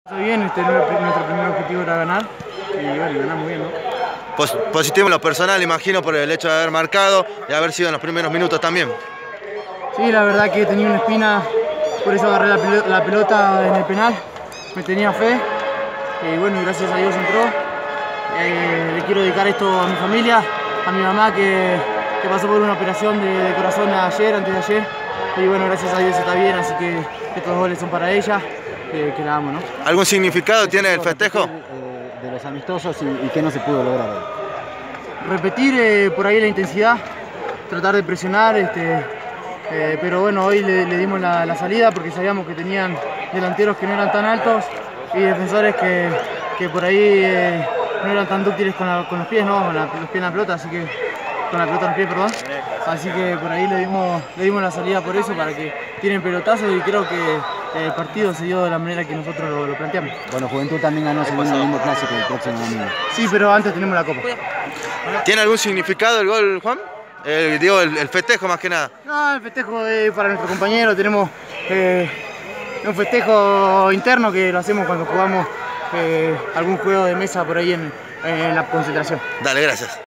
Bien, nuestro primer objetivo era ganar y bueno, ganamos bien, ¿no? Positivo en lo personal, imagino, por el hecho de haber marcado y haber sido en los primeros minutos también. Sí, la verdad que tenía una espina, por eso agarré la pelota en el penal, me tenía fe y bueno, gracias a Dios entró. Le quiero dedicar esto a mi familia, a mi mamá que pasó por una operación de corazón antes de ayer y bueno, gracias a Dios está bien, así que estos goles son para ella. Que la amo, ¿no? ¿Algún significado tiene el festejo? De los amistosos y qué no se pudo lograr hoy. Repetir por ahí la intensidad, tratar de presionar, pero bueno, hoy le dimos la salida porque sabíamos que tenían delanteros que no eran tan altos y defensores que por ahí no eran tan dúctiles con los pies, ¿no? Con los pies en la pelota, así que con la pelota en los pies, perdón. Así que por ahí le dimos la salida por eso, para que tienen pelotazos y creo que el partido se dio de la manera que nosotros lo planteamos. Bueno, Juventud también ganó su segundo clásico el próximo domingo. Sí, pero antes tenemos la Copa. ¿Tiene algún significado el gol, Juan? Digo, el festejo más que nada. No, el festejo es para nuestro compañero. Tenemos un festejo interno que lo hacemos cuando jugamos algún juego de mesa por ahí en la concentración. Dale, gracias.